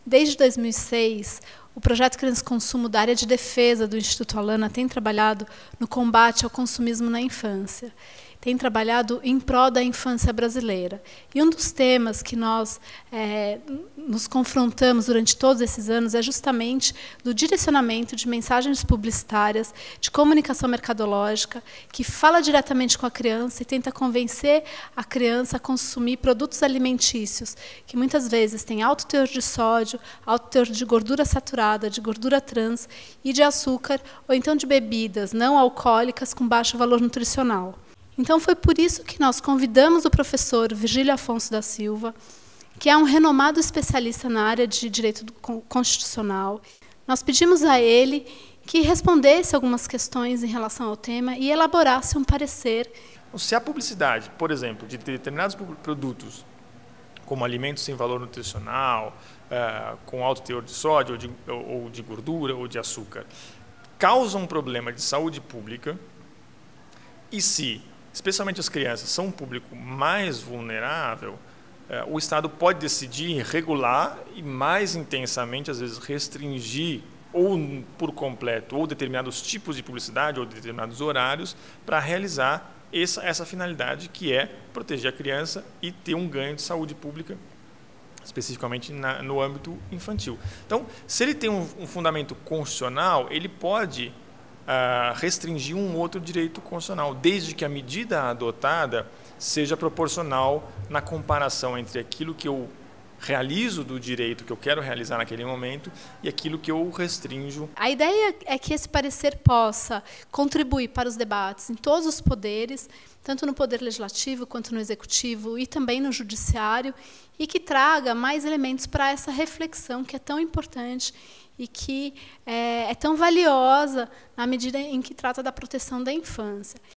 Desde 2006, o projeto Criança e Consumo da área de defesa do Instituto Alana tem trabalhado no combate ao consumismo na infância. Tem trabalhado em prol da infância brasileira. E um dos temas que nós nos confrontamos durante todos esses anos é justamente do direcionamento de mensagens publicitárias, de comunicação mercadológica, que fala diretamente com a criança e tenta convencer a criança a consumir produtos alimentícios, que muitas vezes têm alto teor de sódio, alto teor de gordura saturada, de gordura trans e de açúcar, ou então de bebidas não alcoólicas com baixo valor nutricional. Então, foi por isso que nós convidamos o professor Virgílio Afonso da Silva, que é um renomado especialista na área de direito constitucional. Nós pedimos a ele que respondesse algumas questões em relação ao tema e elaborasse um parecer. Se a publicidade, por exemplo, de determinados produtos, como alimentos sem valor nutricional, com alto teor de sódio, ou de gordura, ou de açúcar, causa um problema de saúde pública, e se especialmente as crianças são um público mais vulnerável, o Estado pode decidir regular e mais intensamente, às vezes, restringir ou por completo ou determinados tipos de publicidade ou determinados horários para realizar essa finalidade, que é proteger a criança e ter um ganho de saúde pública, especificamente no âmbito infantil. Então, se ele tem um fundamento constitucional, ele pode restringir um outro direito constitucional, desde que a medida adotada seja proporcional na comparação entre aquilo que eu realizo do direito que eu quero realizar naquele momento e aquilo que eu restringo. A ideia é que esse parecer possa contribuir para os debates em todos os poderes, tanto no poder legislativo quanto no executivo e também no judiciário, e que traga mais elementos para essa reflexão que é tão importante e que é tão valiosa na medida em que trata da proteção da infância.